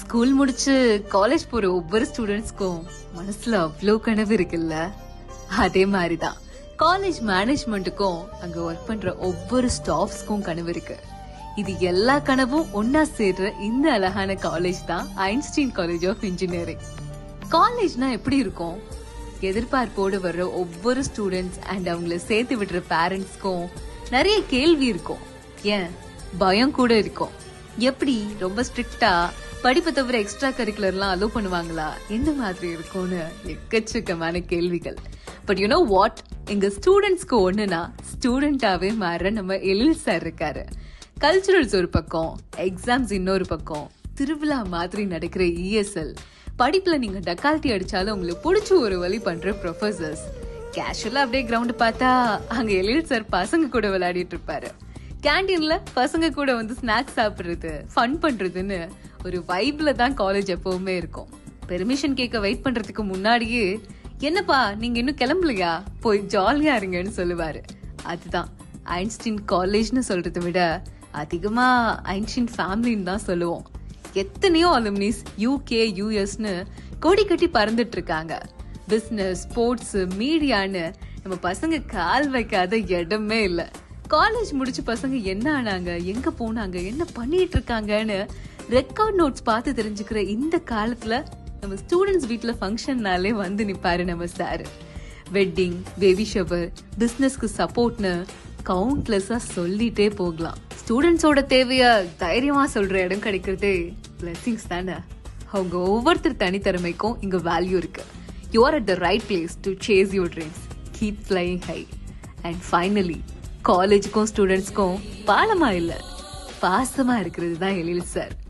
School முடிச்சு college போற ஒவ்வொரு ஸ்டூடெண்ட்ஸ்க்கும் மனசுல அவ்வளோ கனவு இருக்குல்ல. அதே மாதிரிதான் காலேஜ் மேனேஜ்மெண்ட்டுக்கும் அங்க ஒர்க் பண்ற ஒவ்வொரு ஸ்டாஃப்ஸ்க்கும் கனவு இருக்கு. இது எல்லா கனவும் ஒன்னா சேர்ற இந்த அழகான காலேஜ் தான் ஐன்ஸ்டீன் காலேஜ் ஆஃப் இன்ஜினியரிங். காலேஜ்னா எப்படி இருக்கும்? எதிர்பார்ப்போடு வர்ற ஒவ்வொரு ஸ்டூடெண்ட்ஸ் அண்ட் அவங்கள சேர்த்து விடுற பேரண்ட்ஸ்க்கும் நிறைய கேள்வி இருக்கும். ஏன் பயம் கூட இருக்கும். எப்படி ரொம்ப ஸ்ட்ரிக்டா படிப்பை தவிர எக்ஸ்ட்ரா கரிக்குலர்லாம் அலோ பண்ணுவாங்களா, எந்த மாதிரி இருக்கும்னு எக்கச்சக்கமான கேள்விகள். பட் யூ நோ வாட், எங்க ஸ்டூடெண்ட்ஸ்க்கு ஒண்ணுனா ஸ்டூடெண்டாவே மாற நம்ம எழில் சார் இருக்காரு. கல்ச்சுரல்ஸ் ஒரு பக்கம், எக்ஸாம்ஸ் இன்னொரு பக்கம், திருவிழா மாதிரி நடக்கிற ESL, படிப்புல நீங்க டக்கால்ட்டி அடிச்சாலும் உங்களுக்கு பிடிச்ச ஒரு வழி பண்ற ப்ரொஃபசர்ஸ். கேஷுவலா அப்படியே கிரவுண்ட் பார்த்தா அங்க எழில் சார் பசங்க கூட விளையாடிட்டு இருப்பாரு. கேண்டீன்ல பசங்க கூட வந்து ஸ்நாக்ஸ் சாப்பிடுறது, ஃபன் பண்றதுன்னு ஒரு வைப்ல தான் காலேஜ் எப்பவுமே இருக்கும். பெர்மிஷன் கேட்க வெயிட் பண்றதுக்கு முன்னாடியே என்னப்பா நீங்க இன்னும் கிளம்பலையா, போய் ஜாலியா இருங்கன்னு சொல்லுவாரு. அதுதான் ஐன்ஸ்டீன் காலேஜ்னு சொல்றதை விட அதிகமா ஐன்ஸ்டீன் ஃபேமிலின்னு தான் சொல்லுவோம். எத்தனையோ அலுமினிஸ் UK US கொடி கட்டி பறந்துட்டு இருக்காங்க. பிசினஸ், ஸ்போர்ட்ஸ், மீடியான்னு நம்ம பசங்க கால் வைக்காத இடமே இல்ல. காலேஜ் முடிச்சு பசங்க என்ன ஆனாங்க, எங்க போனாங்க, என்ன பண்ணிட்டு இருக்காங்கன்னு ரெக்கார்ட் நோட்ஸ் பார்த்து தெரிஞ்சுக்கிற இந்த காலத்துல நம்ம ஸ்டூடெண்ட்ஸ் வீட்டுல ஃபங்க்ஷன்னாலே வந்து நிப்பாரு நம்ம சார். வெட்டிங், பேபி ஷவர், பிசினஸ்க்கு சப்போர்ட்னு கவுண்ட்லெஸ்ஸா சொல்லிட்டே போகலாம். ஸ்டூடெண்ட்ஸோட தேவைய தைரியமா சொல்ற இடம் கிடைக்கிறதே பிளெஸிங்ஸ் தானே. அவங்க ஒவ்வொருத்தர் தனித்திறமைக்கும் இங்க வேல்யூ இருக்கு. You are at the right place to chase your dreams. Keep flying high. And finally காலேஜுக்கும் ஸ்டூடெண்ட்ஸ்க்கும் பாலமா இல்ல, பாசமா இருக்கிறது தான் எழில் சார்.